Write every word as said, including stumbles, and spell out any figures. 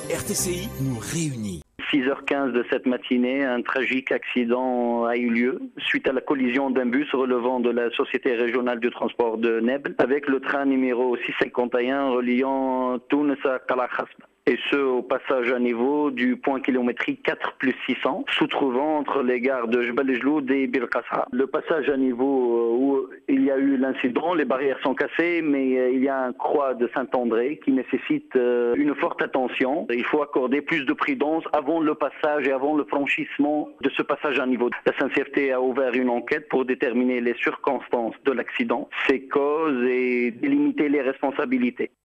R T C I nous réunit. six heures quinze de cette matinée, un tragique accident a eu lieu suite à la collision d'un bus relevant de la Société régionale du transport de Nebel avec le train numéro six cent cinquante et un reliant Tunis à Kalakhasb. Et ce, au passage à niveau du point kilométrique quatre plus six cents, se trouvant entre les gares de Jbel Jloud et Bir Qasra. Le passage à niveau où il y a eu l'incident, les barrières sont cassées, mais il y a un croix de Saint-André qui nécessite une forte attention. Il faut accorder plus de prudence avant le passage et avant le franchissement de ce passage à niveau. La S N C F T a ouvert une enquête pour déterminer les circonstances de l'accident, ses causes et délimiter les responsabilités.